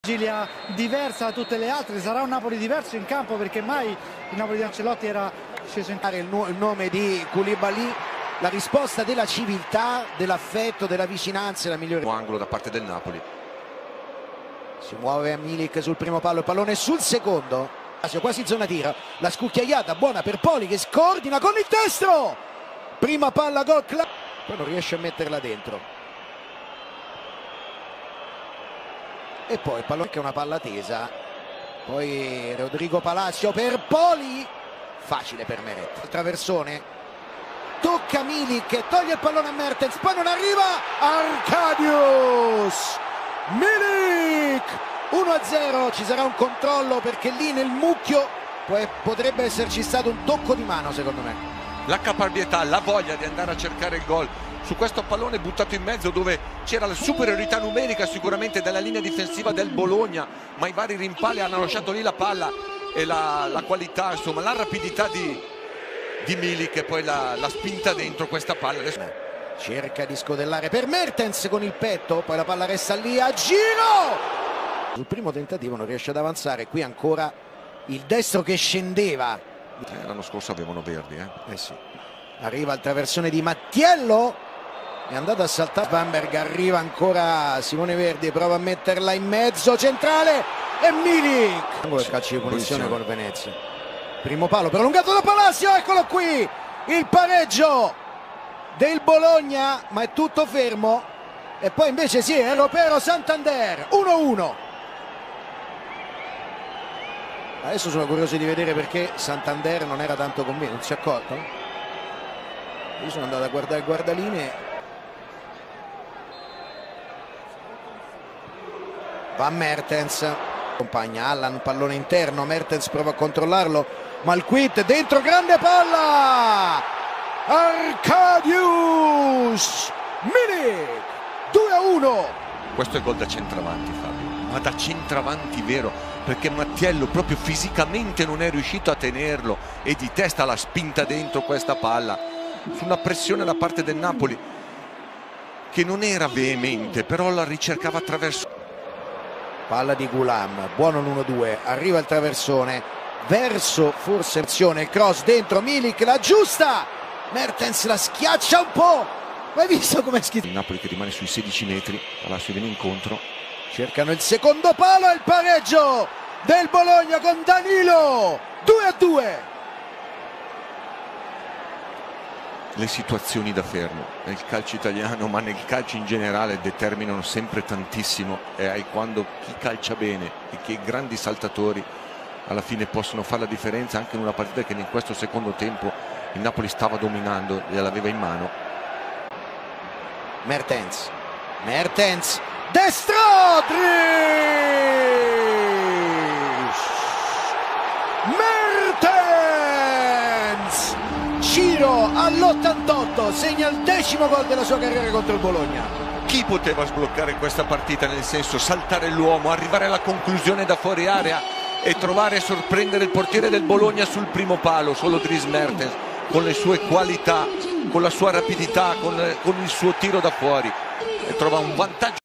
Vigilia diversa da tutte le altre, sarà un Napoli diverso in campo perché mai il Napoli di Ancelotti era sceso in campo. Il nome di Koulibaly, la risposta della civiltà, dell'affetto, della vicinanza è la migliore. Angolo da parte del Napoli. Si muove Milik sul primo palo, il pallone sul secondo, quasi zona tiro, la scucchiaiata buona per Poli che scordina con il destro, prima palla gol, poi non riesce a metterla dentro. E poi il pallone che è una palla tesa, poi Rodrigo Palacio per Poli, facile per Meret, il traversone, tocca Milik, toglie il pallone a Mertens, poi non arriva Arkadiusz, Milik 1-0, ci sarà un controllo perché lì nel mucchio potrebbe esserci stato un tocco di mano secondo me. La caparbietà, la voglia di andare a cercare il gol su questo pallone buttato in mezzo dove c'era la superiorità numerica sicuramente della linea difensiva del Bologna, ma i vari rimpalli hanno lasciato lì la palla e la qualità, insomma la rapidità di Milik e poi la spinta dentro questa palla. Cerca di scodellare per Mertens con il petto, poi la palla resta lì a giro, sul primo tentativo non riesce ad avanzare, qui ancora il destro che scendeva. L'anno scorso avevano Verdi Sì. Arriva il traversone di Mattiello, è andato a saltare Bamberg, arriva ancora Simone Verdi, prova a metterla in mezzo, centrale e Milik, il calcio di punizione con Venezia, primo palo prolungato da Palacio, eccolo qui il pareggio del Bologna, ma è tutto fermo e poi invece sì, è Europeo Santander 1-1. Adesso sono curioso di vedere perché Santander non era tanto convinto, non si è accorto? Io sono andato a guardare il guardalinee. Va Mertens, accompagna Allan, pallone interno, Mertens prova a controllarlo, Malquit dentro, grande palla, Arkadiusz, Milik 2-1. Questo è gol da centravanti, Fabio, ma da centravanti vero, perché Mattiello proprio fisicamente non è riuscito a tenerlo e di testa l'ha spinta dentro questa palla su una pressione da parte del Napoli che non era veemente, però la ricercava attraverso. Palla di Gulam, buono l'1-2, arriva il traversone, verso forse azione, il cross dentro, Milik la aggiusta, Mertens la schiaccia un po', ma hai visto com'è scritto? Il Napoli che rimane sui 16 metri, Palacio viene incontro. Cercano il secondo palo e il pareggio del Bologna con Danilo, 2-2. Le situazioni da fermo nel calcio italiano, ma nel calcio in generale, determinano sempre tantissimo e è quando chi calcia bene e che i grandi saltatori alla fine possono fare la differenza anche in una partita che in questo secondo tempo il Napoli stava dominando e l'aveva in mano. Mertens, destro, Mertens, Ciro all'88 segna il 10° gol della sua carriera contro il Bologna. Chi poteva sbloccare questa partita, nel senso saltare l'uomo, arrivare alla conclusione da fuori area e trovare e sorprendere il portiere del Bologna sul primo palo? Solo Dries Mertens, con le sue qualità, con la sua rapidità, con il suo tiro da fuori, e trova un vantaggio.